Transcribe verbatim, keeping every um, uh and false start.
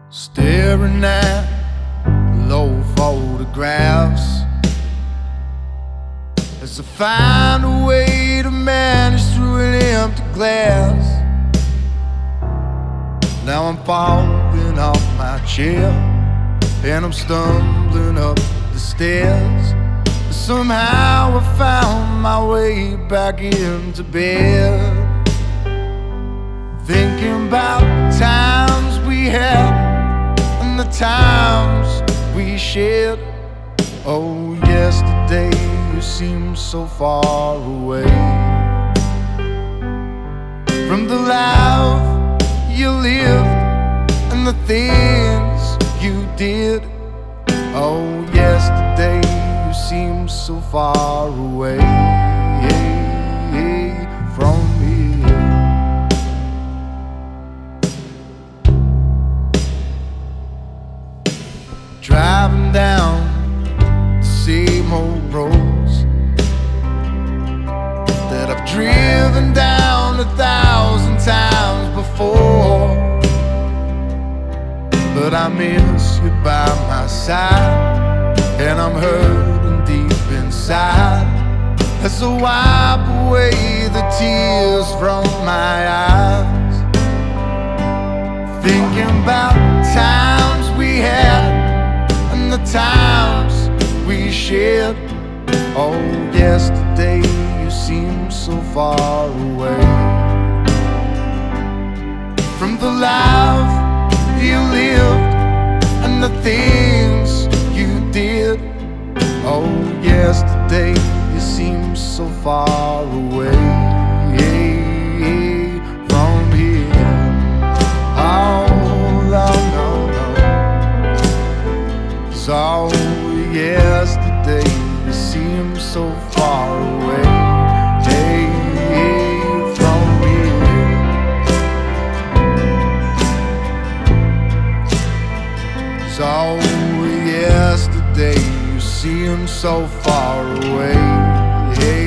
Staring at low photographs as I find a way to manage through an empty glass. Now I'm falling off my chair and I'm stumbling up the stairs. But somehow I found my way back into bed, thinking about the times we had and the times we shared. Oh, yesterday you seemed so far away from the life you lived and the things you did. Oh, yesterday you seemed so far away from here. Driving down the same old roads that I've driven down a thousand times before, but I miss you by my side, and I'm hurting deep inside as I wipe away the tears from my eyes, thinking about times we had and the times we shared. Oh, yesterday you seemed so far away from the life you lived and the things you did. Oh, yesterday you seem so far away from here. Oh, no, no, no. So yesterday you seem so far away from here. So yesterday you seem so far away.